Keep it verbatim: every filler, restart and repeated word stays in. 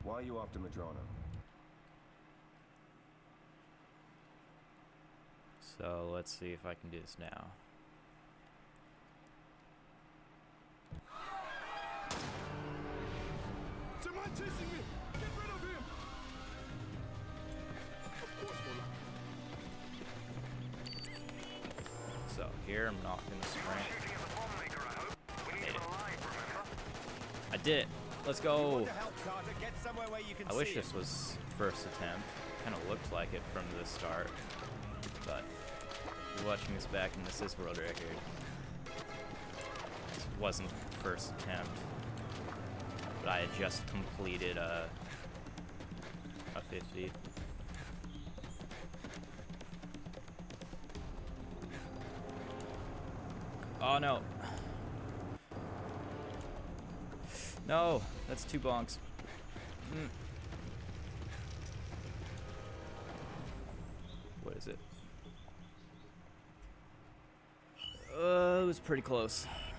Why are you after Madrona? So let's see if I can do this now. Someone chasing me! Get rid of him! Of course, Mola. So here I'm not gonna sprint. I did it. Let's go. I wish this was first attempt. Kind of looked like it from the start. But watching this back, and this is world record. This wasn't first attempt. But I had just completed a, a fifty. Oh no. No, that's two bonks. Mm. What is it? Uh, it was pretty close.